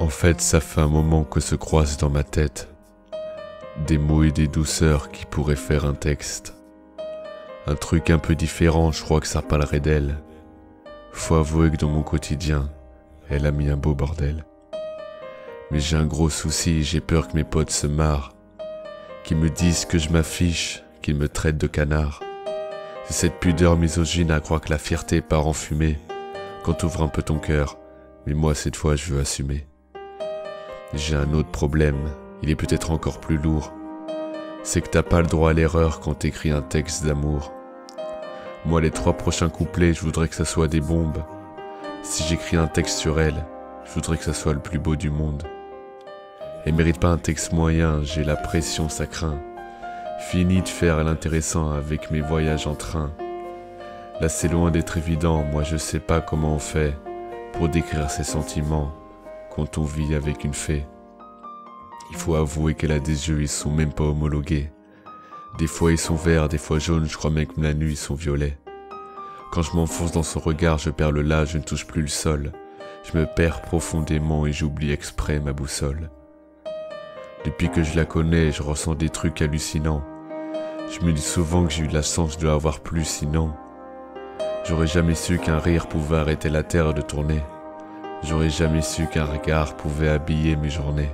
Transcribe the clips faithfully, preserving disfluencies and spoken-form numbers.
En fait, ça fait un moment que se croisent dans ma tête des mots et des douceurs qui pourraient faire un texte. Un truc un peu différent, je crois que ça parlerait d'elle. Faut avouer que dans mon quotidien, elle a mis un beau bordel. Mais j'ai un gros souci, j'ai peur que mes potes se marrent, qu'ils me disent que je m'affiche, qu'ils me traitent de canard. C'est cette pudeur misogyne à croire que la fierté part en fumée quand t'ouvres un peu ton cœur, mais moi cette fois je veux assumer. J'ai un autre problème, il est peut-être encore plus lourd. C'est que t'as pas le droit à l'erreur quand t'écris un texte d'amour. Moi les trois prochains couplets, je voudrais que ça soit des bombes. Si j'écris un texte sur elle, je voudrais que ça soit le plus beau du monde. Elle mérite pas un texte moyen, j'ai la pression, ça craint. Fini de faire l'intéressant avec mes voyages en train. Là c'est loin d'être évident, moi je sais pas comment on fait pour décrire ses sentiments quand on vit avec une fée. Il faut avouer qu'elle a des yeux, ils sont même pas homologués. Des fois ils sont verts, des fois jaunes, je crois même que la nuit ils sont violets. Quand je m'enfonce dans son regard, je perds le là, je ne touche plus le sol. Je me perds profondément et j'oublie exprès ma boussole. Depuis que je la connais, je ressens des trucs hallucinants. Je me dis souvent que j'ai eu de la chance de l'avoir plus, sinon j'aurais jamais su qu'un rire pouvait arrêter la terre de tourner. J'aurais jamais su qu'un regard pouvait habiller mes journées.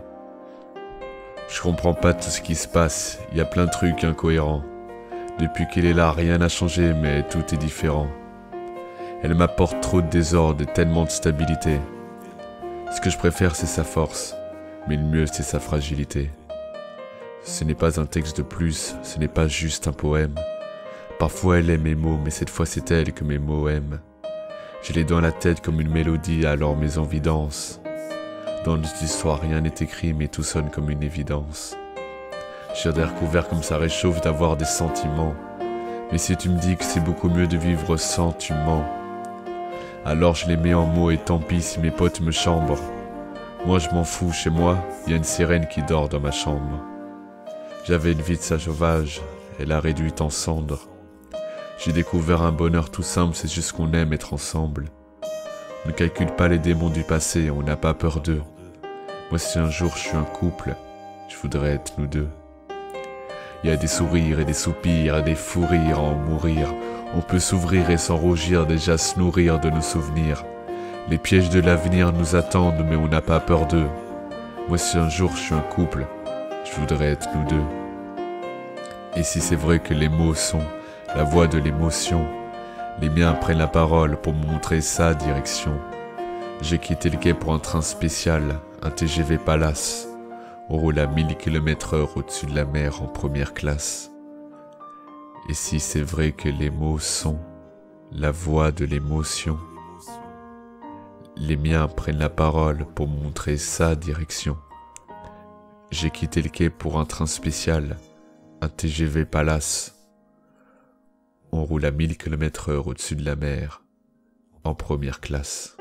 Je comprends pas tout ce qui se passe, il y a plein de trucs incohérents. Depuis qu'elle est là, rien n'a changé, mais tout est différent. Elle m'apporte trop de désordre et tellement de stabilité. Ce que je préfère, c'est sa force, mais le mieux, c'est sa fragilité. Ce n'est pas un texte de plus, ce n'est pas juste un poème. Parfois elle aime mes mots, mais cette fois c'est elle que mes mots aiment. J'ai les dans la tête comme une mélodie, alors mes envies dansent. Dans notre histoire, rien n'est écrit, mais tout sonne comme une évidence. J'ai l'air couvert comme ça réchauffe d'avoir des sentiments. Mais si tu me dis que c'est beaucoup mieux de vivre sans, tu mens. Alors je les mets en mots et tant pis si mes potes me chambrent. Moi je m'en fous, chez moi, il y a une sirène qui dort dans ma chambre. J'avais une vie de sage sauvage, elle a réduit en cendres. J'ai découvert un bonheur tout simple, c'est juste qu'on aime être ensemble. On ne calcule pas les démons du passé, on n'a pas peur d'eux. Moi si un jour je suis un couple, je voudrais être nous deux. Il y a des sourires et des soupirs, et des fous rires à en mourir. On peut s'ouvrir et sans rougir, déjà se nourrir de nos souvenirs. Les pièges de l'avenir nous attendent, mais on n'a pas peur d'eux. Moi si un jour je suis un couple, je voudrais être nous deux. Et si c'est vrai que les mots sont la voix de l'émotion, les miens prennent la parole pour me montrer sa direction. J'ai quitté le quai pour un train spécial, un T G V Palace. On roule à mille kilomètres heure au-dessus de la mer en première classe. Et si c'est vrai que les mots sont la voix de l'émotion, les miens prennent la parole pour me montrer sa direction. J'ai quitté le quai pour un train spécial, un T G V Palace. On roule à mille kilomètres heure au-dessus de la mer, en première classe.